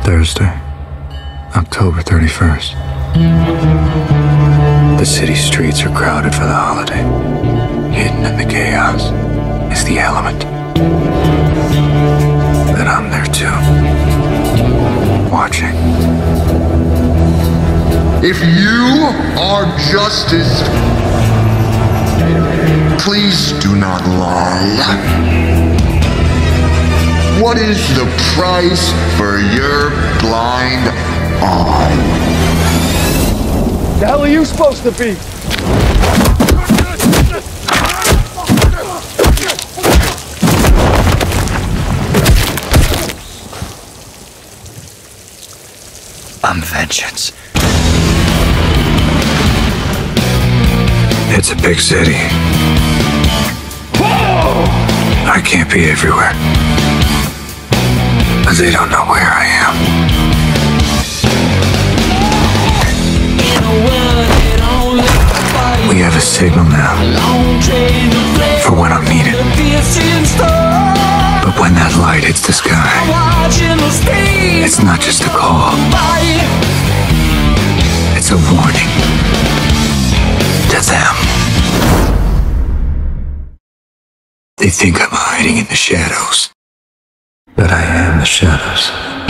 Thursday, October 31st. The city streets are crowded for the holiday. Hidden in the chaos is the element. But I'm there too, watching. If you are justice, please do not lie. What is the price for your blind eye? The hell are you supposed to be? I'm vengeance. It's a big city. I can't be everywhere. They don't know where I am. We have a signal now for when I'm needed. But when that light hits the sky, it's not just a call. It's a warning to them. They think I'm hiding in the shadows, but I am the shadows.